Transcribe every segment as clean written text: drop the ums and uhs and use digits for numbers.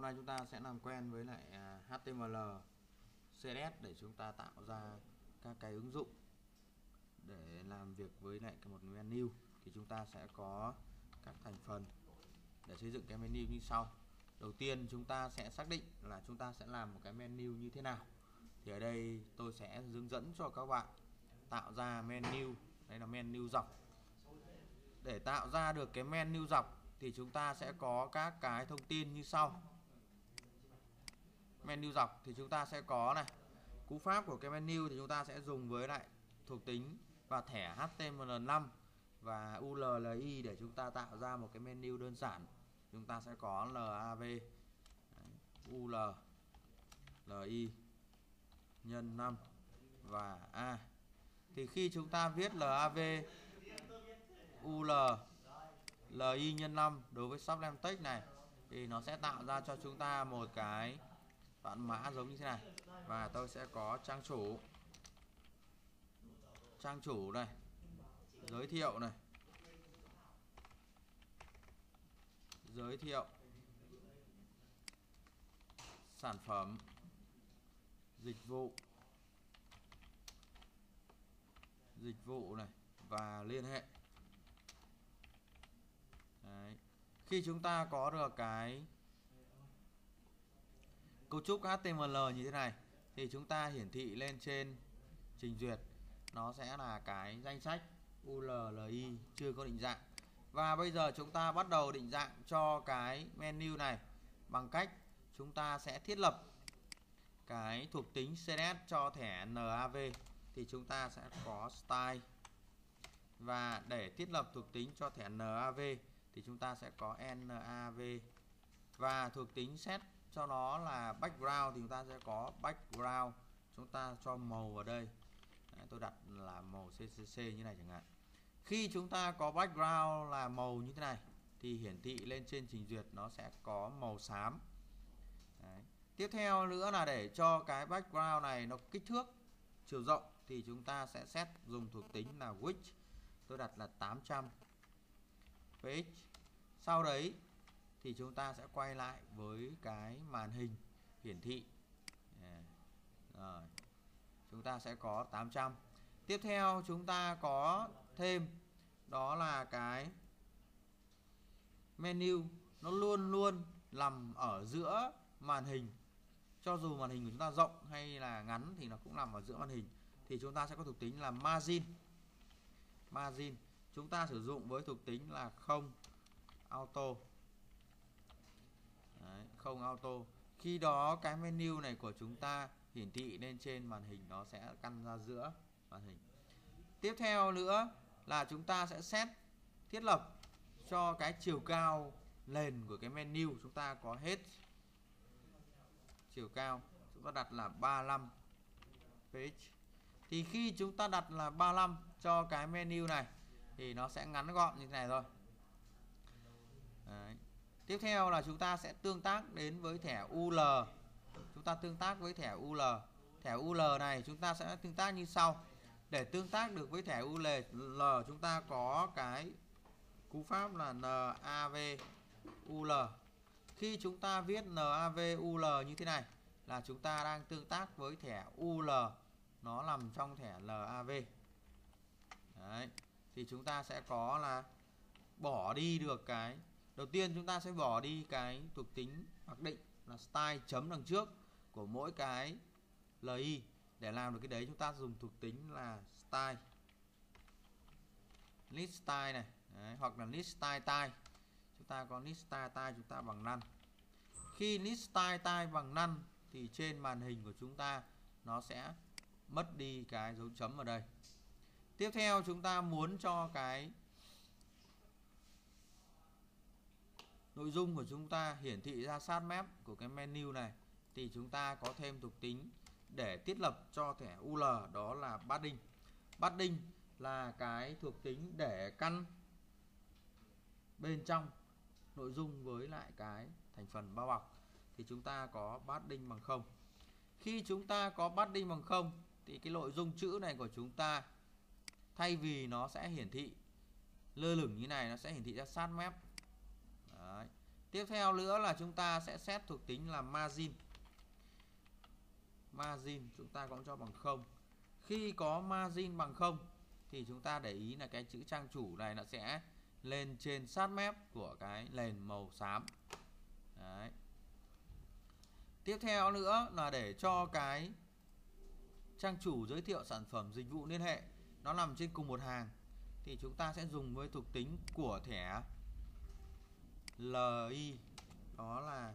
nay chúng ta sẽ làm quen với lại HTML, CSS để chúng ta tạo ra các cái ứng dụng để làm việc với lại một menu. Thì chúng ta sẽ có các thành phần để xây dựng cái menu như sau. Đầu tiên chúng ta sẽ xác định là chúng ta sẽ làm một cái menu như thế nào. Thì ở đây tôi sẽ hướng dẫn cho các bạn tạo ra menu. Đây là menu dọc. Để tạo ra được cái menu dọc thì chúng ta sẽ có các cái thông tin như sau. Menu dọc thì chúng ta sẽ có này, cú pháp của cái menu thì chúng ta sẽ dùng với lại thuộc tính và thẻ HTML5 và ULLI để chúng ta tạo ra một cái menu đơn giản. Chúng ta sẽ có LAV, ULLI nhân 5 và A. Thì khi chúng ta viết LAV, ULLI nhân 5 đối với Sublime Text này thì nó sẽ tạo ra cho chúng ta một cái đoạn mã giống như thế này. Và tôi sẽ có trang chủ này, giới thiệu này, giới thiệu, sản phẩm, dịch vụ này và liên hệ. Đấy. Khi chúng ta có được cái cấu trúc HTML như thế này thì chúng ta hiển thị lên trên trình duyệt nó sẽ là cái danh sách ULLI chưa có định dạng. Và bây giờ chúng ta bắt đầu định dạng cho cái menu này bằng cách chúng ta sẽ thiết lập cái thuộc tính CSS cho thẻ NAV. Thì chúng ta sẽ có style, và để thiết lập thuộc tính cho thẻ NAV thì chúng ta sẽ có NAV, và thuộc tính set cho nó là background thì chúng ta sẽ có background. Chúng ta cho màu vào đây. Đấy, tôi đặt là màu CCC như này chẳng hạn. Khi chúng ta có background là màu như thế này thì hiển thị lên trên trình duyệt nó sẽ có màu xám. Đấy. Tiếp theo nữa là để cho cái background này nó kích thước chiều rộng thì chúng ta sẽ set dùng thuộc tính là width. Tôi đặt là 800 px. Sau đấy thì chúng ta sẽ quay lại với cái màn hình hiển thị. Rồi. Chúng ta sẽ có 800. Tiếp theo chúng ta có thêm đó là cái menu nó luôn luôn nằm ở giữa màn hình. Cho dù màn hình của chúng ta rộng hay là ngắn thì nó cũng nằm ở giữa màn hình. Thì chúng ta sẽ có thuộc tính là margin. Margin chúng ta sử dụng với thuộc tính là không auto. Đấy, không auto. Khi đó cái menu này của chúng ta hiển thị lên trên màn hình nó sẽ căn ra giữa màn hình. Tiếp theo nữa là chúng ta sẽ set thiết lập cho cái chiều cao nền của cái menu. Chúng ta có hết chiều cao, chúng ta đặt là 35 px. Thì khi chúng ta đặt là 35 cho cái menu này thì nó sẽ ngắn gọn như thế này thôi. Đấy. Tiếp theo là chúng ta sẽ tương tác đến với thẻ UL. Chúng ta tương tác với thẻ UL. Thẻ UL này chúng ta sẽ tương tác như sau. Để tương tác được với thẻ UL chúng ta có cái cú pháp là NAV UL. Khi chúng ta viết NAV UL như thế này là chúng ta đang tương tác với thẻ UL, nó nằm trong thẻ LAV. Đấy. Thì chúng ta sẽ có là bỏ đi được cái đầu tiên, chúng ta sẽ bỏ đi cái thuộc tính mặc định là style chấm đằng trước của mỗi cái li. Để làm được cái đấy chúng ta dùng thuộc tính là style, list style này. Đấy, hoặc là list style type. Chúng ta có list style type chúng ta bằng none. Khi list style type bằng none thì trên màn hình của chúng ta nó sẽ mất đi cái dấu chấm ở đây. Tiếp theo chúng ta muốn cho cái nội dung của chúng ta hiển thị ra sát mép của cái menu này thì chúng ta có thêm thuộc tính để thiết lập cho thẻ UL, đó là padding. Padding là cái thuộc tính để căn bên trong nội dung với lại cái thành phần bao bọc. Thì chúng ta có padding bằng 0. Khi chúng ta có padding bằng 0 thì cái nội dung chữ này của chúng ta thay vì nó sẽ hiển thị lơ lửng như này, nó sẽ hiển thị ra sát mép. Đấy. Tiếp theo nữa là chúng ta sẽ set thuộc tính là margin. Margin chúng ta cũng cho bằng 0. Khi có margin bằng 0 thì chúng ta để ý là cái chữ trang chủ này nó sẽ lên trên sát mép của cái nền màu xám. Đấy. Tiếp theo nữa là để cho cái trang chủ giới thiệu sản phẩm dịch vụ liên hệ nó nằm trên cùng một hàng thì chúng ta sẽ dùng với thuộc tính của thẻ LI, đó là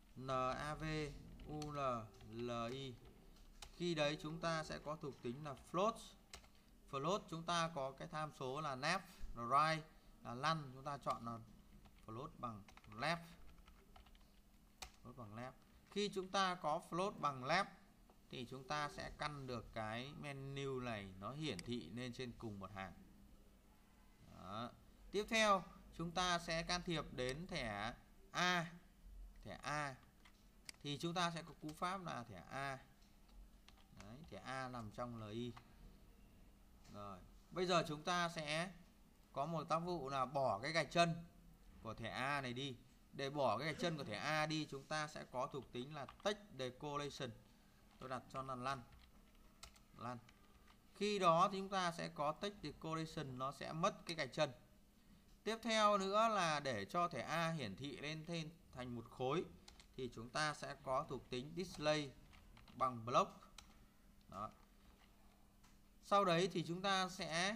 NAVULLI. Khi đấy chúng ta sẽ có thuộc tính là float. Float chúng ta có cái tham số là left, là right, là lăn, chúng ta chọn là float bằng left. Float bằng left. Khi chúng ta có float bằng left thì chúng ta sẽ căn được cái menu này nó hiển thị lên trên cùng một hàng. Đó. Tiếp theo chúng ta sẽ can thiệp đến thẻ A. Thẻ A thì chúng ta sẽ có cú pháp là thẻ A. Đấy, thẻ A nằm trong LI. Rồi, bây giờ chúng ta sẽ có một tác vụ là bỏ cái gạch chân của thẻ A này đi. Để bỏ cái gạch chân của thẻ A đi, chúng ta sẽ có thuộc tính là text decoration. Tôi đặt cho là lăn. Khi đó thì chúng ta sẽ có text decoration, nó sẽ mất cái gạch chân. Tiếp theo nữa là để cho thẻ A hiển thị lên thành một khối thì chúng ta sẽ có thuộc tính display bằng block. Đó. Sau đấy thì chúng ta sẽ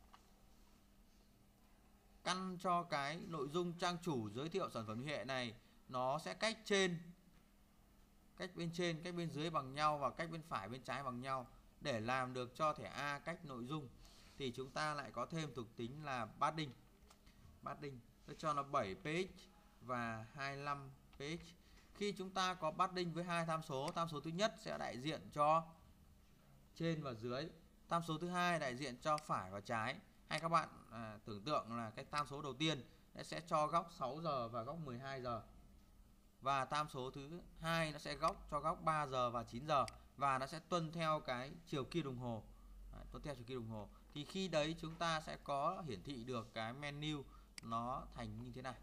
căn cho cái nội dung trang chủ giới thiệu sản phẩm liên hệ này nó sẽ cách bên trên, cách bên dưới bằng nhau và cách bên phải bên trái bằng nhau. Để làm được cho thẻ A cách nội dung thì chúng ta lại có thêm thuộc tính là padding. Tôi cho nó 7 page và 25 page. Khi chúng ta có padding với hai tham số thứ nhất sẽ đại diện cho trên và dưới, tham số thứ hai đại diện cho phải và trái. Hay các bạn tưởng tượng là cái tham số đầu tiên sẽ cho góc 6 giờ và góc 12 giờ. Và tham số thứ hai nó sẽ cho góc 3 giờ và 9 giờ. Và nó sẽ tuân theo cái chiều kim đồng hồ. Thì khi đấy chúng ta sẽ có hiển thị được cái menu nó thành như thế này.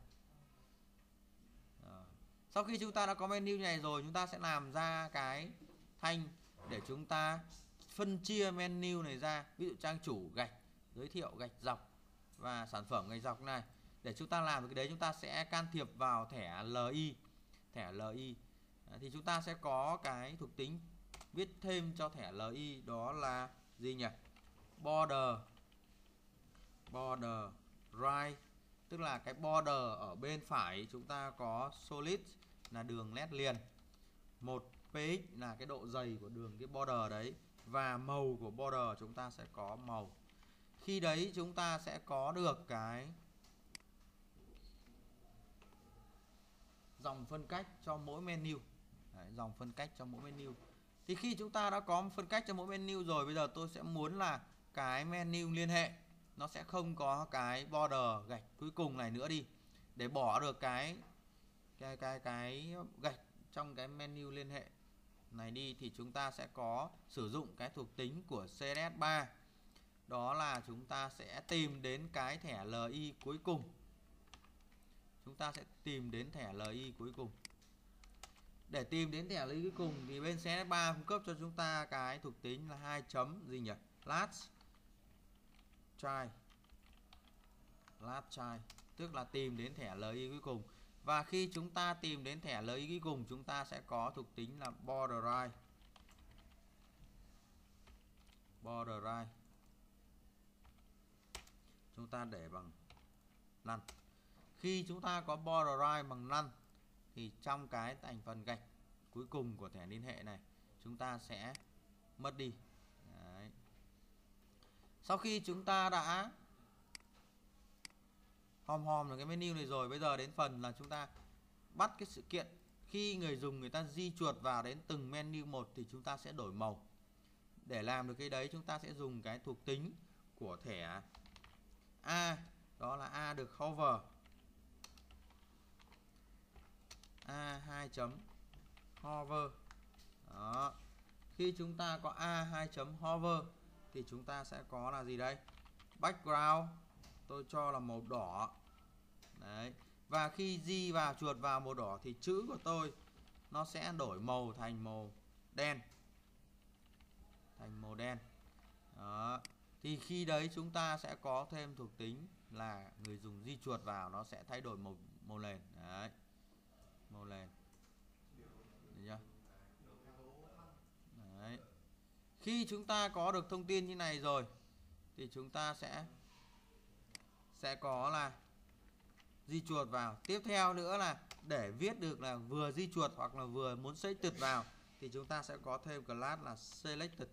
Sau khi chúng ta đã có menu này rồi, chúng ta sẽ làm ra cái thanh để chúng ta phân chia menu này ra. Ví dụ trang chủ gạch, giới thiệu gạch dọc và sản phẩm gạch dọc này. Để chúng ta làm được cái đấy, chúng ta sẽ can thiệp vào thẻ LI. Thì chúng ta sẽ có cái thuộc tính viết thêm cho thẻ LI, đó là gì nhỉ? Border right, tức là cái border ở bên phải chúng ta có solid là đường nét liền, 1 px là cái độ dày của đường cái border đấy, và màu của border chúng ta sẽ có màu. Khi đấy chúng ta sẽ có được cái dòng phân cách cho mỗi menu. Đấy, dòng phân cách cho mỗi menu. Thì khi chúng ta đã có phân cách cho mỗi menu rồi, bây giờ tôi sẽ muốn là cái menu liên hệ nó sẽ không có cái border gạch cuối cùng này nữa đi. Để bỏ được cái gạch trong cái menu liên hệ này đi thì chúng ta sẽ có sử dụng cái thuộc tính của CSS3. Đó là chúng ta sẽ tìm đến cái thẻ LI cuối cùng. Để tìm đến thẻ LI cuối cùng thì bên CSS3 cung cấp cho chúng ta cái thuộc tính là 2 chấm gì nhỉ? Last child, tức là tìm đến thẻ LI cuối cùng. Và khi chúng ta tìm đến thẻ LI cuối cùng, chúng ta sẽ có thuộc tính là border right. Chúng ta để bằng none. Khi chúng ta có border right bằng none thì trong cái thành phần gạch cuối cùng của thẻ liên hệ này chúng ta sẽ mất đi. Đấy. Sau khi chúng ta đã hòm được cái menu này rồi, bây giờ đến phần là chúng ta bắt cái sự kiện khi người dùng người ta di chuột vào đến từng menu một thì chúng ta sẽ đổi màu. Để làm được cái đấy chúng ta sẽ dùng cái thuộc tính của thẻ A, đó là A được hover. A 2 chấm hover. Đó. Khi chúng ta có A 2 chấm hover thì chúng ta sẽ có là gì đây? Background tôi cho là màu đỏ. Đấy. Và khi di vào, chuột vào màu đỏ thì chữ của tôi nó sẽ đổi màu thành màu đen. Đó. Thì khi đấy chúng ta sẽ có thêm thuộc tính là người dùng di chuột vào nó sẽ thay đổi màu nền. Đấy. Màu nền. Được chưa? Đấy. Khi chúng ta có được thông tin như này rồi thì chúng ta sẽ có là di chuột vào. Tiếp theo nữa là để viết được là vừa di chuột hoặc là vừa muốn selected vào thì chúng ta sẽ có thêm class là selected.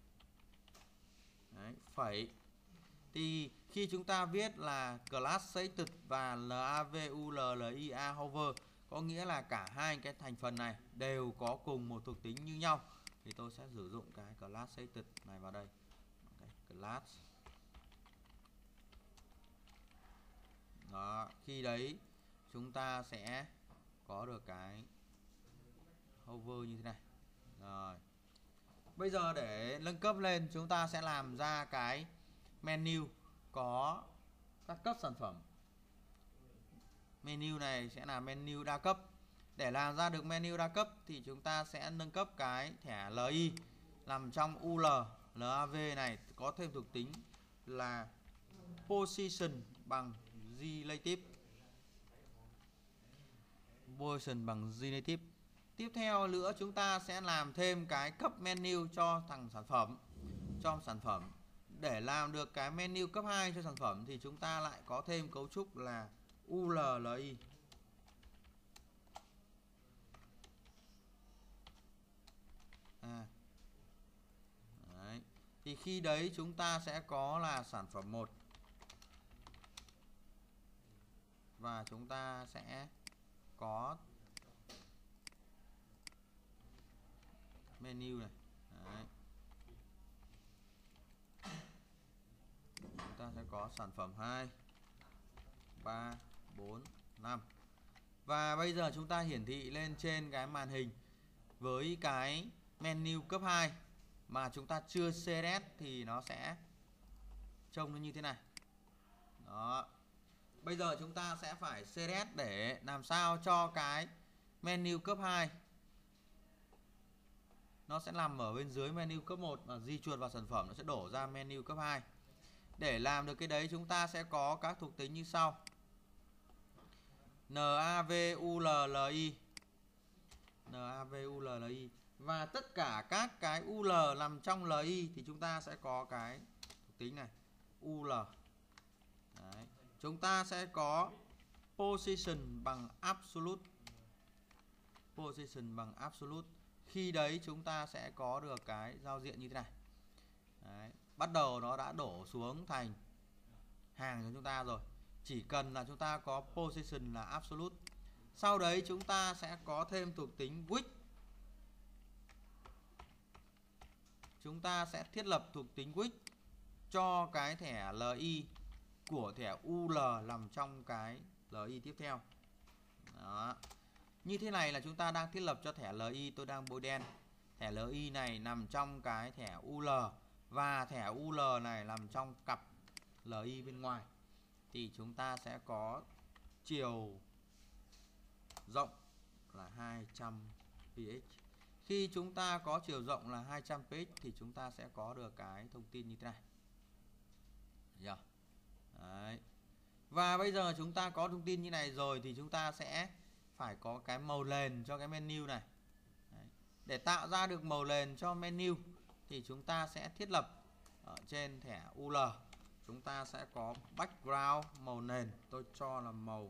Đấy, phẩy. Thì khi chúng ta viết là class selected và lavullia hover có nghĩa là cả hai cái thành phần này đều có cùng một thuộc tính như nhau thì tôi sẽ sử dụng cái class selected này vào đây. Class. Đó, khi đấy chúng ta sẽ có được cái hover như thế này. Rồi. Bây giờ để nâng cấp lên chúng ta sẽ làm ra cái menu có các cấp sản phẩm. Menu này sẽ là menu đa cấp. Để làm ra được menu đa cấp thì chúng ta sẽ nâng cấp cái thẻ LI nằm trong UL LAV này có thêm thuộc tính là position bằng relative. Position bằng relative. Tiếp theo nữa chúng ta sẽ làm thêm cái cấp menu cho thằng sản phẩm. Trong sản phẩm để làm được cái menu cấp 2 cho sản phẩm thì chúng ta lại có thêm cấu trúc là ULLI. Đấy. Thì khi đấy chúng ta sẽ có là sản phẩm 1 và chúng ta sẽ có menu này. Đấy. Chúng ta sẽ có sản phẩm 2 3 4 5. Và bây giờ chúng ta hiển thị lên trên cái màn hình với cái menu cấp 2 mà chúng ta chưa CSS thì nó sẽ trông nó như thế này. Đó. Bây giờ chúng ta sẽ phải CSS để làm sao cho cái menu cấp 2 nó sẽ nằm ở bên dưới menu cấp 1 và di chuột vào sản phẩm nó sẽ đổ ra menu cấp 2. Để làm được cái đấy chúng ta sẽ có các thuộc tính như sau. NAVULLI và tất cả các cái UL nằm trong LI thì chúng ta sẽ có cái thuộc tính này UL. Đấy. Chúng ta sẽ có position bằng absolute. Khi đấy chúng ta sẽ có được cái giao diện như thế này. Đấy. Bắt đầu nó đã đổ xuống thành hàng cho chúng ta rồi. Chỉ cần là chúng ta có position là absolute. Sau đấy chúng ta sẽ có thêm thuộc tính width. Chúng ta sẽ thiết lập thuộc tính width cho cái thẻ LI của thẻ UL nằm trong cái LI tiếp theo. Đó. Như thế này là chúng ta đang thiết lập cho thẻ LI, tôi đang bôi đen. Thẻ LI này nằm trong cái thẻ UL và thẻ UL này nằm trong cặp LI bên ngoài. Thì chúng ta sẽ có chiều rộng là 200 px. Khi chúng ta có chiều rộng là 200 px thì chúng ta sẽ có được cái thông tin như thế này. Đấy. Và bây giờ chúng ta có thông tin như này rồi thì chúng ta sẽ phải có cái màu nền cho cái menu này. Đấy. Để tạo ra được màu nền cho menu thì chúng ta sẽ thiết lập ở trên thẻ UL. Chúng ta sẽ có background màu nền, tôi cho là màu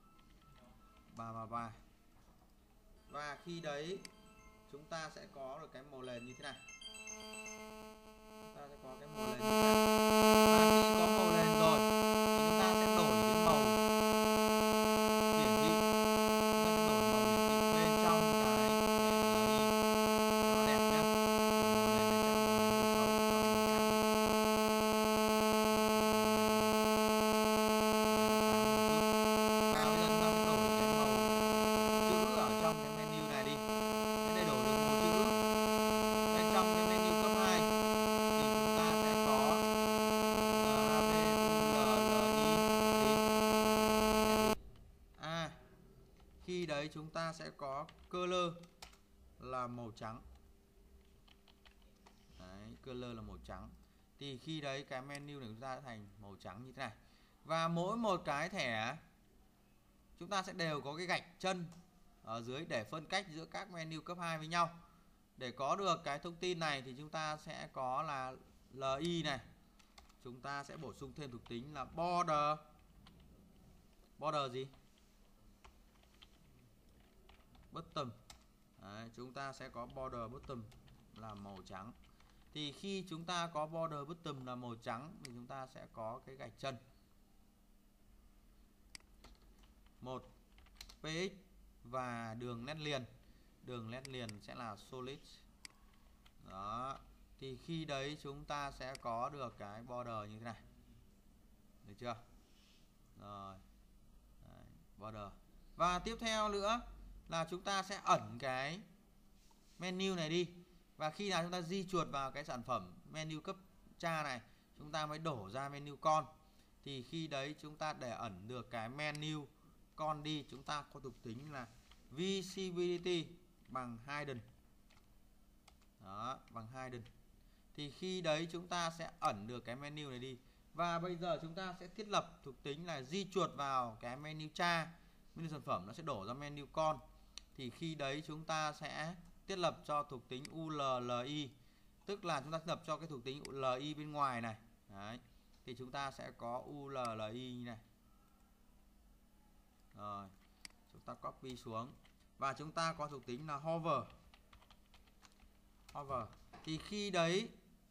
333. Và khi đấy chúng ta sẽ có được cái màu nền như thế này. Chúng ta sẽ có cái màu nền như thế này. Và khi có màu nền rồi thì chúng ta sẽ đổi cái màu hiển thị. Chúng ta sẽ đổi màu hiển thị bên trong cái thẻ LI cho nó đẹp nhé. Màu nền này cho màu nền 16 và bây giờ chúng ta sẽ đổi cái màu chữ ở trong cái menu này đi. Để đổi được màu chữ bên trong cái menu cấp 2 thì chúng ta sẽ có chúng ta sẽ có color là màu trắng. Đấy, color là màu trắng. Thì khi đấy cái menu này chúng ta sẽ thành màu trắng như thế này. Và mỗi một cái thẻ chúng ta sẽ đều có cái gạch chân ở dưới để phân cách giữa các menu cấp 2 với nhau. Để có được cái thông tin này thì chúng ta sẽ có là LI này. Chúng ta sẽ bổ sung thêm thuộc tính là border. Border gì? Bottom. Đấy, chúng ta sẽ có border bottom là màu trắng. Thì khi chúng ta có border bottom là màu trắng thì chúng ta sẽ có cái gạch chân 1 px và đường nét liền. Đường nét liền sẽ là solid. Đó. Thì khi đấy chúng ta sẽ có được cái border như thế này. Được chưa? Rồi. Đấy, border. Và tiếp theo nữa là chúng ta sẽ ẩn cái menu này đi. Và khi nào chúng ta di chuột vào cái sản phẩm menu cấp cha này, chúng ta mới đổ ra menu con. Thì khi đấy chúng ta để ẩn được cái menu con đi, chúng ta có thuộc tính là visibility bằng hidden. Đó, bằng hidden. Thì khi đấy chúng ta sẽ ẩn được cái menu này đi. Và bây giờ chúng ta sẽ thiết lập thuộc tính là di chuột vào cái menu cha, menu sản phẩm nó sẽ đổ ra menu con. Thì khi đấy chúng ta sẽ thiết lập cho thuộc tính ULLI, tức là chúng ta thiết lập cho cái thuộc tính LI bên ngoài này. Đấy. Thì chúng ta sẽ có ULLI như này. Rồi, chúng ta copy xuống. Và chúng ta có thuộc tính là hover. Hover. Thì khi đấy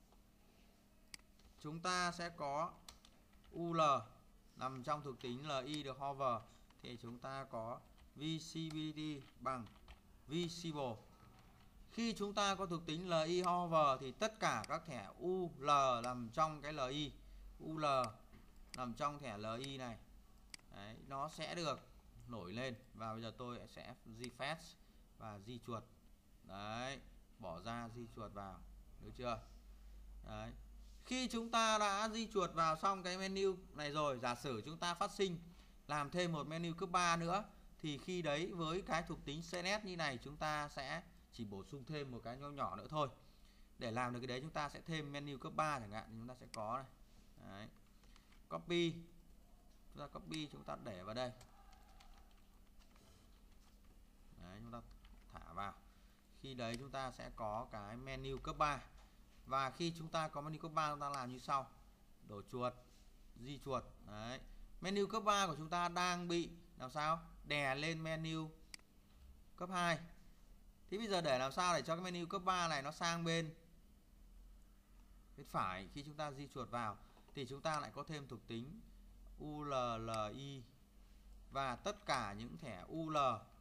chúng ta sẽ có UL nằm trong thuộc tính LI được hover. Thì chúng ta có visibility bằng visible. Khi chúng ta có thuộc tính LI hover thì tất cả các thẻ UL nằm trong cái LI. UL nằm trong thẻ LI này. Đấy, nó sẽ được nổi lên. Và bây giờ tôi sẽ di fetch và di chuột. Đấy, bỏ ra di chuột vào. Được chưa? Đấy. Khi chúng ta đã di chuột vào xong cái menu này rồi, giả sử chúng ta phát sinh làm thêm một menu cấp 3 nữa, thì khi đấy với cái thuộc tính CSS như này chúng ta sẽ chỉ bổ sung thêm một cái nhỏ nhỏ nữa thôi. Để làm được cái đấy chúng ta sẽ thêm menu cấp 3 chẳng hạn, thì chúng ta sẽ có này. Đấy. Copy. Chúng ta copy, chúng ta để vào đây. Đấy, chúng ta thả vào. Khi đấy chúng ta sẽ có cái menu cấp 3. Và khi chúng ta có menu cấp 3 chúng ta làm như sau. Đổ chuột, di chuột. Đấy. Menu cấp 3 của chúng ta đang bị làm sao? Đè lên menu cấp 2. Thì bây giờ để làm sao để cho cái menu cấp 3 này nó sang bên phải, khi chúng ta di chuột vào thì chúng ta lại có thêm thuộc tính ULLI và tất cả những thẻ UL.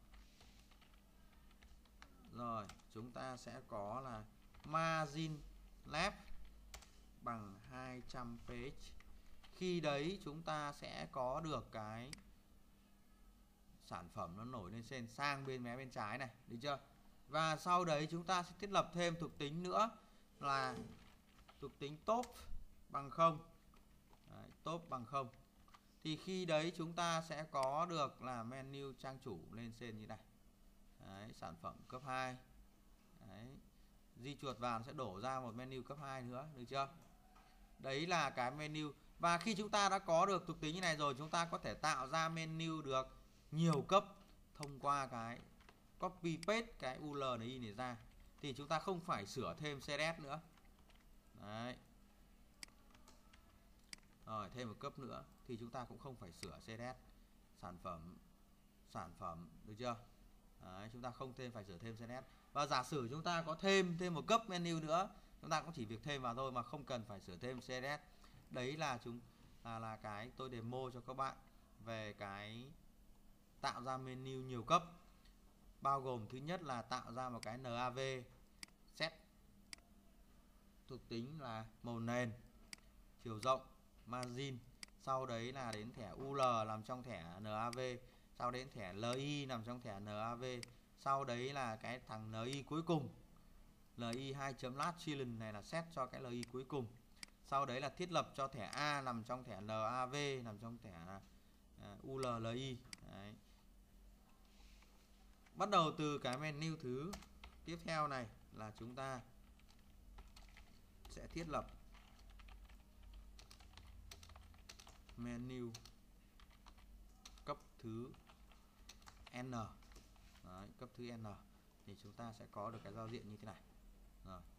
Rồi, chúng ta sẽ có là margin left bằng 200 page. Khi đấy chúng ta sẽ có được cái sản phẩm nó nổi lên trên sang bên mé bên trái này, được chưa? Và sau đấy chúng ta sẽ thiết lập thêm thuộc tính nữa là thuộc tính top bằng 0. Đấy, top bằng 0. Thì khi đấy chúng ta sẽ có được là menu trang chủ lên trên như này. Đấy, sản phẩm cấp 2. Đấy. Di chuột vào nó sẽ đổ ra một menu cấp 2 nữa, được chưa? Đấy là cái menu. Và khi chúng ta đã có được thuộc tính như này rồi, chúng ta có thể tạo ra menu được nhiều cấp thông qua cái copy paste cái ULLI này ra. Thì chúng ta không phải sửa thêm CSS nữa. Đấy. Rồi, thêm một cấp nữa thì chúng ta cũng không phải sửa CSS. Sản phẩm, được chưa? Đấy, chúng ta không phải sửa thêm CSS. Và giả sử chúng ta có thêm một cấp menu nữa, chúng ta cũng chỉ việc thêm vào thôi mà không cần phải sửa thêm CSS. Đấy là là cái tôi demo cho các bạn về cái tạo ra menu nhiều cấp. Bao gồm thứ nhất là tạo ra một cái NAV set thuộc tính là màu nền, chiều rộng, margin. Sau đấy là đến thẻ UL nằm trong thẻ NAV. Sau đến thẻ LI nằm trong thẻ NAV. Sau đấy là cái thằng NI cuối cùng, LI 2.last children này là set cho cái LI cuối cùng. Sau đấy là thiết lập cho thẻ A nằm trong thẻ NAV, nằm trong thẻ ULLI. Đấy. Bắt đầu từ cái menu thứ tiếp theo này là chúng ta sẽ thiết lập menu cấp thứ N. Đấy, cấp thứ N thì chúng ta sẽ có được cái giao diện như thế này. Rồi,